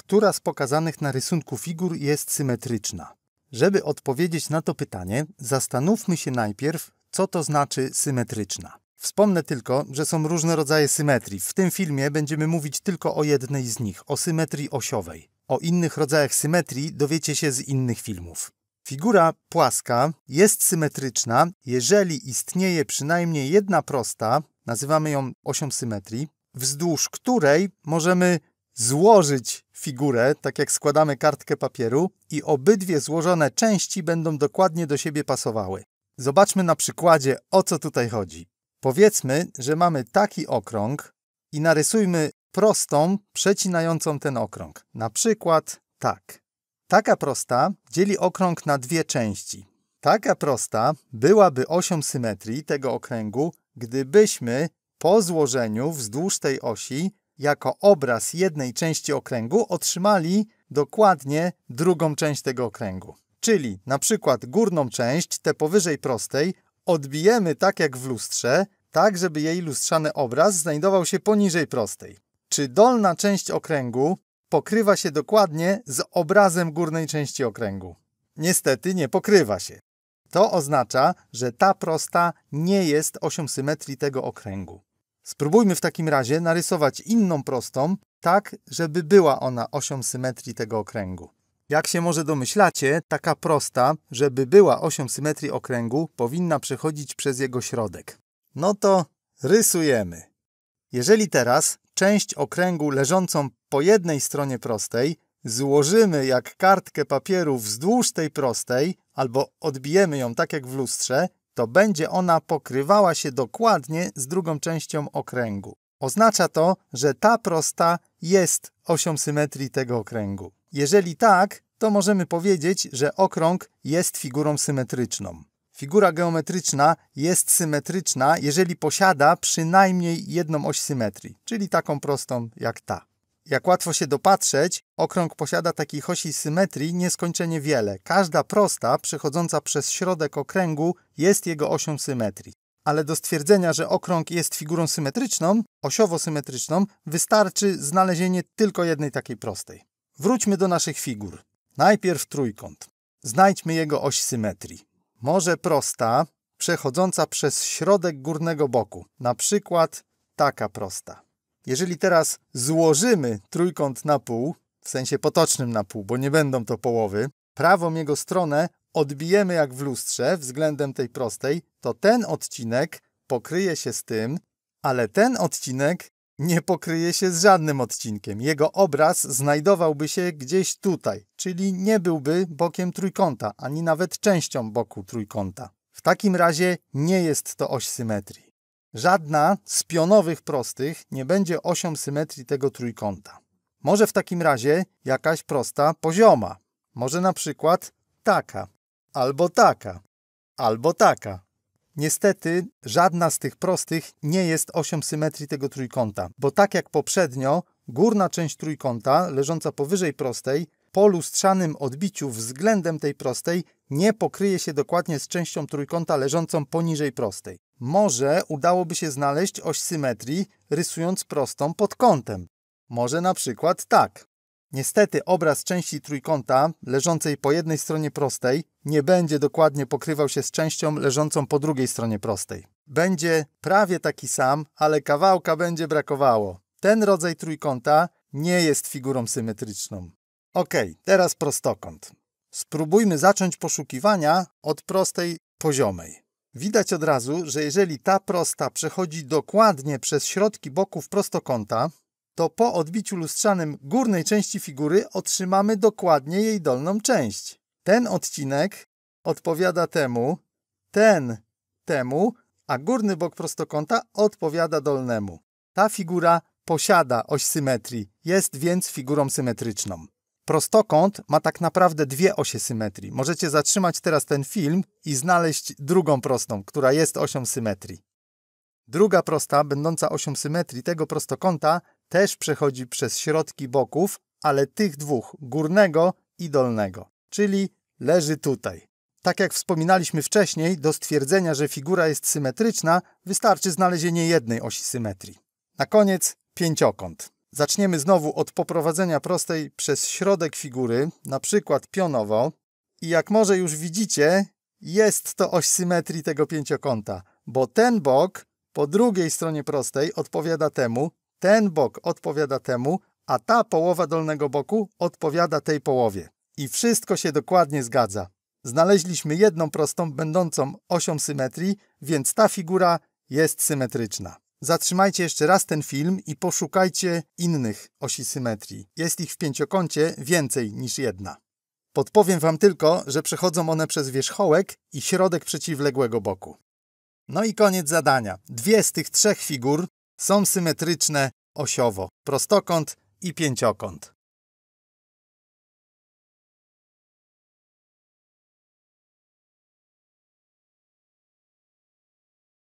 która z pokazanych na rysunku figur jest symetryczna? Żeby odpowiedzieć na to pytanie, zastanówmy się najpierw, co to znaczy symetryczna. Wspomnę tylko, że są różne rodzaje symetrii. W tym filmie będziemy mówić tylko o jednej z nich, o symetrii osiowej. O innych rodzajach symetrii dowiecie się z innych filmów. Figura płaska jest symetryczna, jeżeli istnieje przynajmniej jedna prosta, nazywamy ją osią symetrii, wzdłuż której możemy złożyć figurę, tak jak składamy kartkę papieru, i obydwie złożone części będą dokładnie do siebie pasowały. Zobaczmy na przykładzie, o co tutaj chodzi. Powiedzmy, że mamy taki okrąg i narysujmy prostą przecinającą ten okrąg. Na przykład tak. Taka prosta dzieli okrąg na dwie części. Taka prosta byłaby osią symetrii tego okręgu, gdybyśmy po złożeniu wzdłuż tej osi jako obraz jednej części okręgu otrzymali dokładnie drugą część tego okręgu. Czyli na przykład górną część, tę powyżej prostej, odbijemy tak jak w lustrze, tak żeby jej lustrzany obraz znajdował się poniżej prostej. Czy dolna część okręgu pokrywa się dokładnie z obrazem górnej części okręgu? Niestety nie pokrywa się. To oznacza, że ta prosta nie jest osią symetrii tego okręgu. Spróbujmy w takim razie narysować inną prostą, tak żeby była ona osią symetrii tego okręgu. Jak się może domyślacie, taka prosta, żeby była osią symetrii okręgu, powinna przechodzić przez jego środek. No to rysujemy. Jeżeli teraz część okręgu leżącą po jednej stronie prostej złożymy jak kartkę papieru wzdłuż tej prostej, albo odbijemy ją tak jak w lustrze, to będzie ona pokrywała się dokładnie z drugą częścią okręgu. Oznacza to, że ta prosta jest osią symetrii tego okręgu. Jeżeli tak, to możemy powiedzieć, że okrąg jest figurą symetryczną. Figura geometryczna jest symetryczna, jeżeli posiada przynajmniej jedną oś symetrii, czyli taką prostą jak ta. Jak łatwo się dopatrzeć, okrąg posiada takich osi symetrii nieskończenie wiele. Każda prosta przechodząca przez środek okręgu jest jego osią symetrii. Ale do stwierdzenia, że okrąg jest figurą symetryczną, osiowo-symetryczną, wystarczy znalezienie tylko jednej takiej prostej. Wróćmy do naszych figur. Najpierw trójkąt. Znajdźmy jego oś symetrii. Może prosta przechodząca przez środek górnego boku, na przykład taka prosta. Jeżeli teraz złożymy trójkąt na pół, w sensie potocznym na pół, bo nie będą to połowy, prawą jego stronę odbijemy jak w lustrze względem tej prostej, to ten odcinek pokryje się z tym, ale ten odcinek nie pokryje się z żadnym odcinkiem. Jego obraz znajdowałby się gdzieś tutaj, czyli nie byłby bokiem trójkąta, ani nawet częścią boku trójkąta. W takim razie nie jest to oś symetrii. Żadna z pionowych prostych nie będzie osią symetrii tego trójkąta. Może w takim razie jakaś prosta pozioma. Może na przykład taka, albo taka, albo taka. Niestety żadna z tych prostych nie jest osią symetrii tego trójkąta, bo tak jak poprzednio, górna część trójkąta, leżąca powyżej prostej, po lustrzanym odbiciu względem tej prostej nie pokryje się dokładnie z częścią trójkąta leżącą poniżej prostej. Może udałoby się znaleźć oś symetrii, rysując prostą pod kątem. Może na przykład tak. Niestety obraz części trójkąta leżącej po jednej stronie prostej nie będzie dokładnie pokrywał się z częścią leżącą po drugiej stronie prostej. Będzie prawie taki sam, ale kawałka będzie brakowało. Ten rodzaj trójkąta nie jest figurą symetryczną. Ok, teraz prostokąt. Spróbujmy zacząć poszukiwania od prostej poziomej. Widać od razu, że jeżeli ta prosta przechodzi dokładnie przez środki boków prostokąta, to po odbiciu lustrzanym górnej części figury otrzymamy dokładnie jej dolną część. Ten odcinek odpowiada temu, ten temu, a górny bok prostokąta odpowiada dolnemu. Ta figura posiada oś symetrii, jest więc figurą symetryczną. Prostokąt ma tak naprawdę dwie osie symetrii. Możecie zatrzymać teraz ten film i znaleźć drugą prostą, która jest osią symetrii. Druga prosta, będąca osią symetrii tego prostokąta, też przechodzi przez środki boków, ale tych dwóch, górnego i dolnego, czyli leży tutaj. Tak jak wspominaliśmy wcześniej, do stwierdzenia, że figura jest symetryczna, wystarczy znalezienie jednej osi symetrii. Na koniec pięciokąt. Zaczniemy znowu od poprowadzenia prostej przez środek figury, na przykład pionowo. I jak może już widzicie, jest to oś symetrii tego pięciokąta, bo ten bok po drugiej stronie prostej odpowiada temu, ten bok odpowiada temu, a ta połowa dolnego boku odpowiada tej połowie. I wszystko się dokładnie zgadza. Znaleźliśmy jedną prostą będącą osią symetrii, więc ta figura jest symetryczna. Zatrzymajcie jeszcze raz ten film i poszukajcie innych osi symetrii. Jest ich w pięciokącie więcej niż jedna. Podpowiem Wam tylko, że przechodzą one przez wierzchołek i środek przeciwległego boku. No i koniec zadania. Dwie z tych trzech figur są symetryczne osiowo. Prostokąt i pięciokąt.